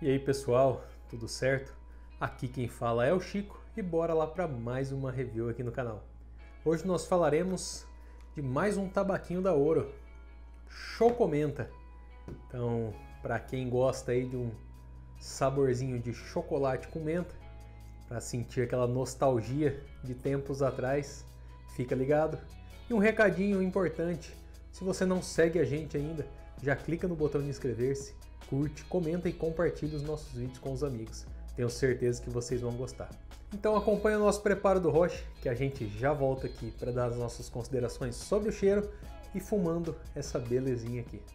E aí pessoal, tudo certo? Aqui quem fala é o Chico e bora lá para mais uma review aqui no canal. Hoje nós falaremos de mais um tabaquinho da Ouro, Chocomenta. Então, para quem gosta aí de um saborzinho de chocolate com menta, para sentir aquela nostalgia de tempos atrás, fica ligado. E um recadinho importante, se você não segue a gente ainda, já clica no botão de inscrever-se, curte, comenta e compartilha os nossos vídeos com os amigos. Tenho certeza que vocês vão gostar. Então acompanha o nosso preparo do roche, que a gente já volta aqui para dar as nossas considerações sobre o cheiro e fumando essa belezinha aqui.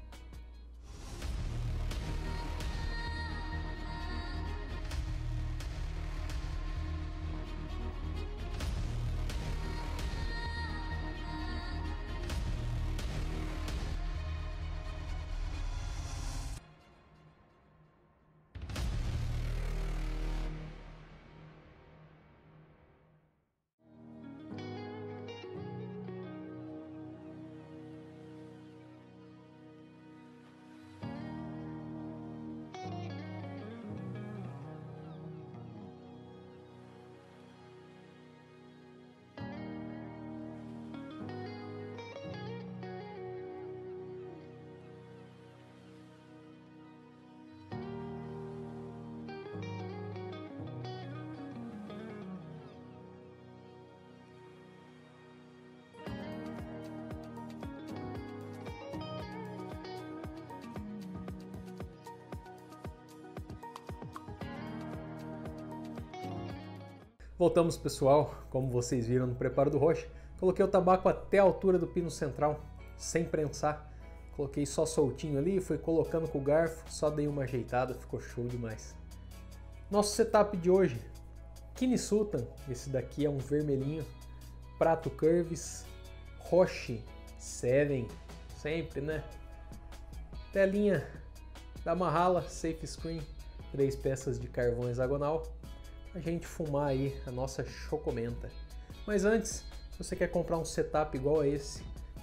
Voltamos pessoal, como vocês viram no preparo do roche, coloquei o tabaco até a altura do pino central, sem prensar. Coloquei só soltinho ali, fui colocando com o garfo, só dei uma ajeitada, ficou show demais. Nosso setup de hoje, Kine Sultan, esse daqui é um vermelhinho, Prato Curves, Roche 7, sempre né? Telinha da Mahala, Safe Screen, 3 peças de carvão hexagonal. A gente fumar aí a nossa Chocomenta. Mas antes, se você quer comprar um setup igual a esse,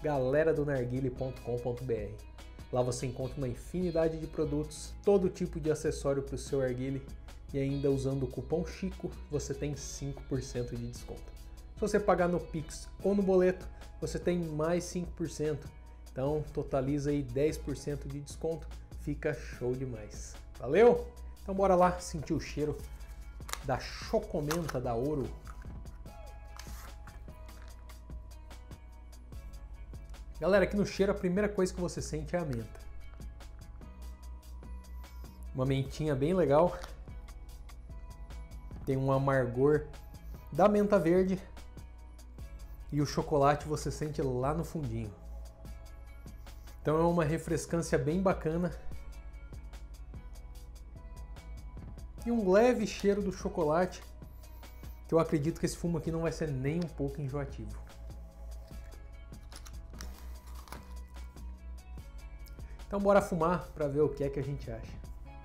galera-do-narguile.com.br. Lá você encontra uma infinidade de produtos, todo tipo de acessório para o seu narguile e ainda usando o cupom Chico você tem 5% de desconto. Se você pagar no Pix ou no boleto, você tem mais 5%. Então totaliza aí 10% de desconto, fica show demais. Valeu? Então bora lá sentir o cheiro da Chocomenta da Ouro. Galera, aqui no cheiro a primeira coisa que você sente é a menta. Uma mentinha bem legal. Tem um amargor da menta verde. E o chocolate você sente lá no fundinho. Então é uma refrescância bem bacana. E um leve cheiro do chocolate, que eu acredito que esse fumo aqui não vai ser nem um pouco enjoativo. Então bora fumar para ver o que é que a gente acha.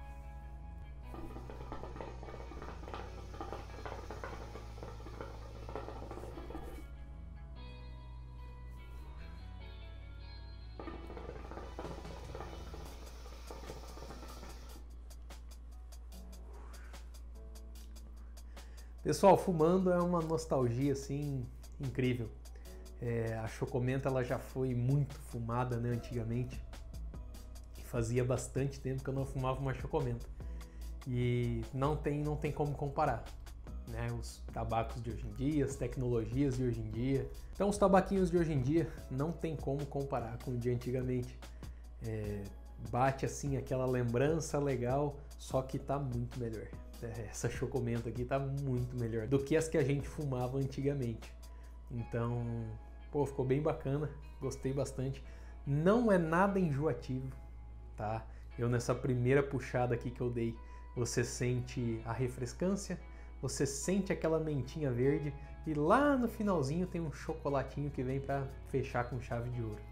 Pessoal, fumando é uma nostalgia assim incrível. A Chocomenta ela já foi muito fumada, né, antigamente. Fazia bastante tempo que eu não fumava uma Chocomenta. E não tem como comparar, né? Os tabacos de hoje em dia, as tecnologias de hoje em dia. Então os tabaquinhos de hoje em dia não tem como comparar com o de antigamente. Bate assim aquela lembrança legal, só que tá muito melhor. Essa Chocomenta aqui tá muito melhor do que as que a gente fumava antigamente. Então, pô, ficou bem bacana, gostei bastante. Não é nada enjoativo, tá? Eu nessa primeira puxada aqui que eu dei, você sente a refrescância, você sente aquela mentinha verde e lá no finalzinho tem um chocolatinho que vem para fechar com chave de ouro.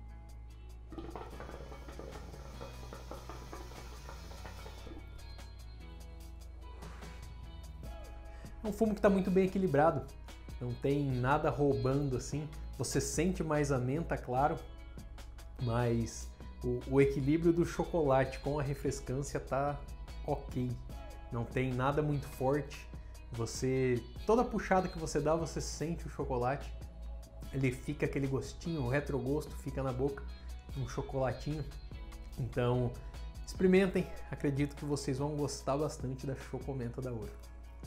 É um fumo que está muito bem equilibrado, não tem nada roubando assim. Você sente mais a menta, claro, mas o equilíbrio do chocolate com a refrescância tá ok. Não tem nada muito forte. Toda puxada que você dá, você sente o chocolate. Ele fica aquele gostinho, o retrogosto fica na boca, um chocolatinho. Então, experimentem. Acredito que vocês vão gostar bastante da Chocomenta da Ouro.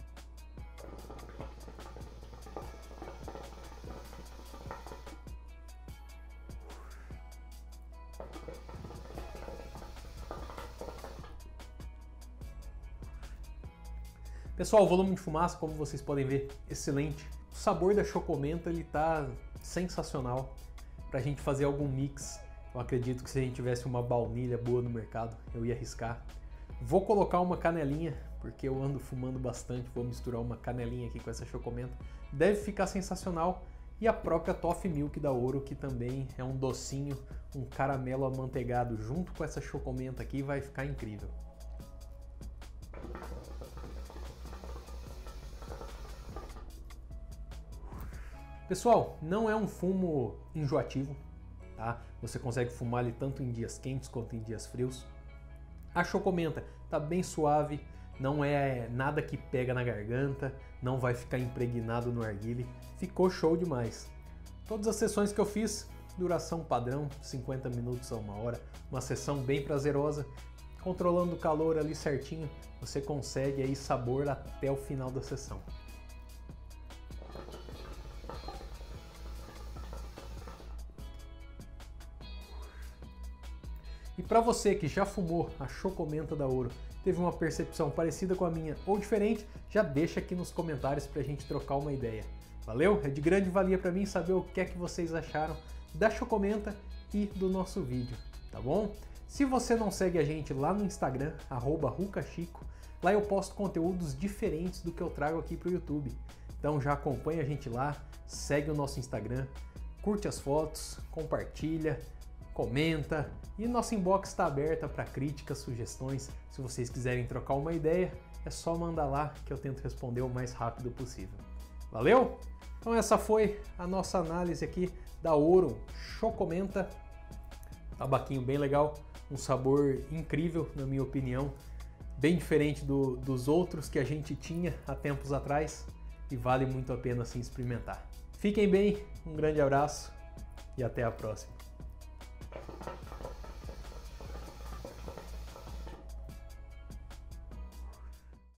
Pessoal, o volume de fumaça, como vocês podem ver, excelente. O sabor da Chocomenta, ele tá sensacional. Pra gente fazer algum mix, eu acredito que se a gente tivesse uma baunilha boa no mercado, eu ia arriscar. Vou colocar uma canelinha, porque eu ando fumando bastante, vou misturar uma canelinha aqui com essa Chocomenta. Deve ficar sensacional. E a própria Toffee Milk da Ouro, que também é um docinho, um caramelo amanteigado junto com essa Chocomenta aqui, vai ficar incrível. Pessoal, não é um fumo enjoativo, tá? Você consegue fumar ele tanto em dias quentes quanto em dias frios. A Chocomenta tá bem suave, não é nada que pega na garganta, não vai ficar impregnado no narguilé. Ficou show demais. Todas as sessões que eu fiz, duração padrão, 50 minutos a 1 hora, uma sessão bem prazerosa, controlando o calor ali certinho, você consegue aí sabor até o final da sessão. E para você que já fumou a Chocomenta da Ouro, teve uma percepção parecida com a minha ou diferente, já deixa aqui nos comentários para a gente trocar uma ideia. Valeu? É de grande valia para mim saber o que é que vocês acharam da Chocomenta e do nosso vídeo, tá bom? Se você não segue a gente lá no Instagram, @rucachico, lá eu posto conteúdos diferentes do que eu trago aqui para o YouTube. Então já acompanha a gente lá, segue o nosso Instagram, curte as fotos, compartilha, comenta, e nosso inbox está aberta para críticas, sugestões. Se vocês quiserem trocar uma ideia, é só mandar lá que eu tento responder o mais rápido possível. Valeu? Então essa foi a nossa análise aqui da Ouro Chocomenta. Tabaquinho bem legal, um sabor incrível na minha opinião, bem diferente dos outros que a gente tinha há tempos atrás e vale muito a pena assim experimentar. Fiquem bem, um grande abraço e até a próxima.